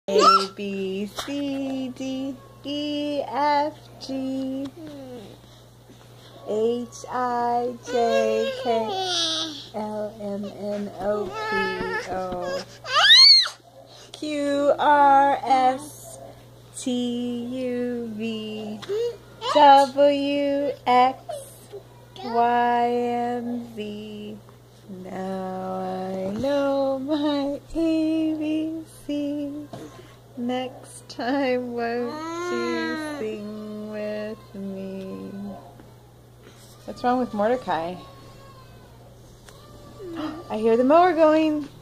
A, B, C, D, E, F, G, H, I, J, K, L, M, N, O, P, O, Q, R, S, T, U, V, W, X, Y, and Z. Now I know my ABC. Next time, won't you sing with me? What's wrong with Mordecai? I hear the mower going.